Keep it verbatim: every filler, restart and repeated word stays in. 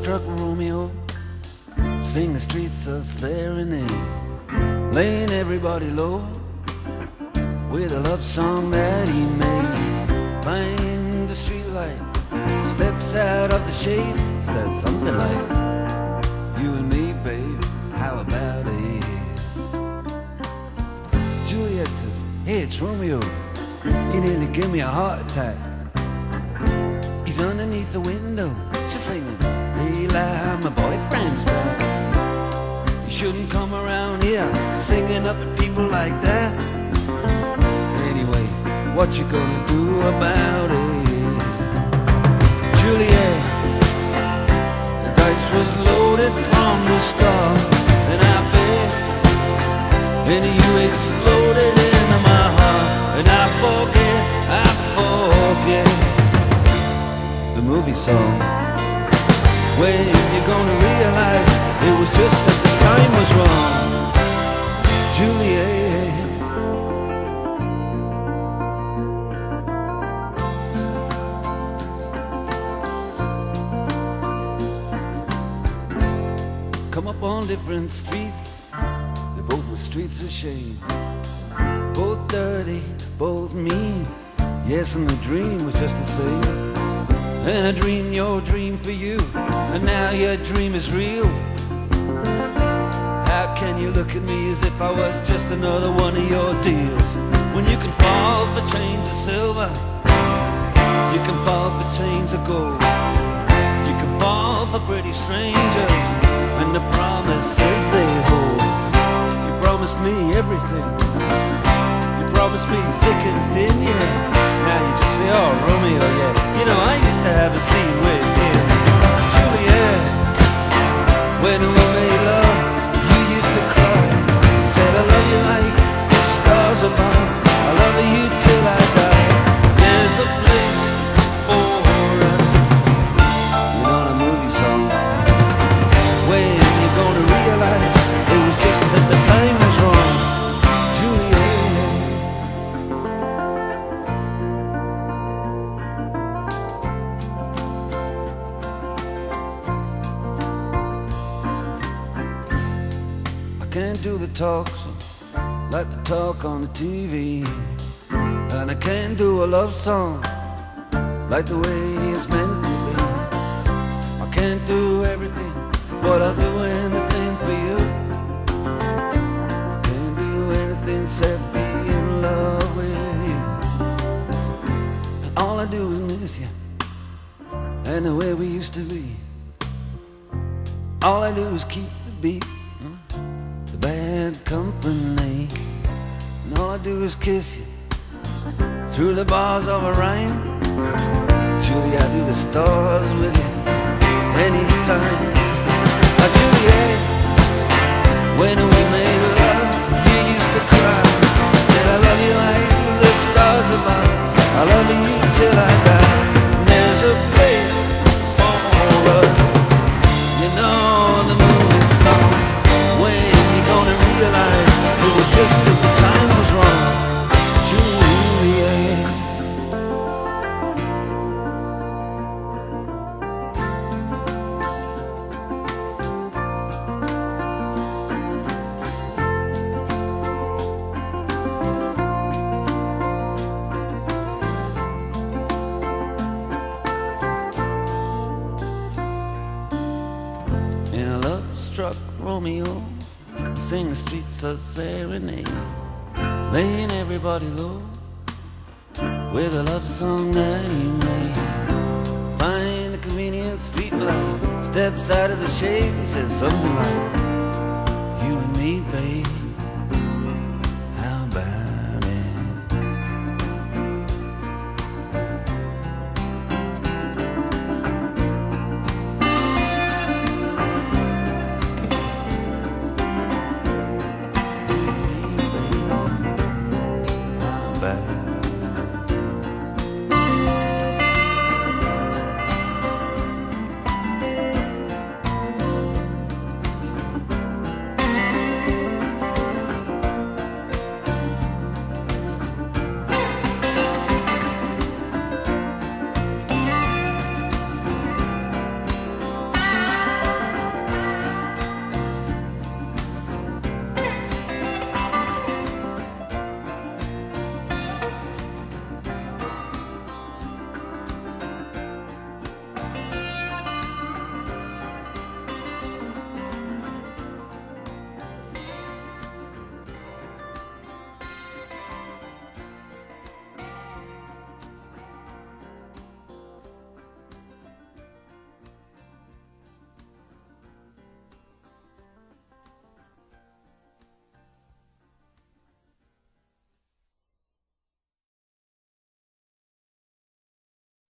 love-struck Romeo sing the streets a serenade, laying everybody low with a love song that he made. Find the streetlight, steps out of the shade, says something like, "You and me, babe, how about it?" Juliet says, "Hey, it's Romeo, you nearly gave me a heart attack." He's underneath the window, she's singing, "Hey, lie, my boyfriend's back." You shouldn't come around here singing up at people like that. Anyway, what you gonna do about it? Juliet, the dice was loaded from the start, and I bet any you exploded into my heart. And I forget, I forget the movie song. When you gonna realize it was just that the time was wrong? Juliet, come up on different streets, they both were streets of shame. Both dirty, both mean, yes, and the dream was just the same. And I dreamed your dream for you, and now your dream is real. How can you look at me as if I was just another one of your deals? When you can fall for chains of silver, you can fall for chains of gold, you can fall for pretty strangers and the promises they hold. You promised me everything, you promised me thick and thin, yeah. Now you just say, "Oh, Romeo, yeah, you know, I used to have a scene with him." Juliet, when we made love, you used to cry. You said, "I love you like the stars above, I love you till I die." There's a place for us. You know the movie song. When you gonna realize it was just that the time was wrong? Juliet. Can't do the talk like the talk on the T V, and I can't do a love song like the way it's meant to be. I can't do everything, but I'll do anything for you. I can't do anything except be in love with you. And all I do is miss you and the way we used to be. All I do is keep the beat, bad company, and all I do is kiss you through the bars of a rhyme. Julie, I do the stars with you anytime. Oh, Juliet, when we made love, you used to cry. I said, "I love you like the stars above, I love you till I die." And there's a place for us, you know the movie song. When you gonna realize it was just that the time was wrong? Juliet. In a love-struck Romeo, sing the streets a serenade, laying everybody low with a love song that he made. Find the convenient street light, steps out of the shade, he says something like, "You and me, babe,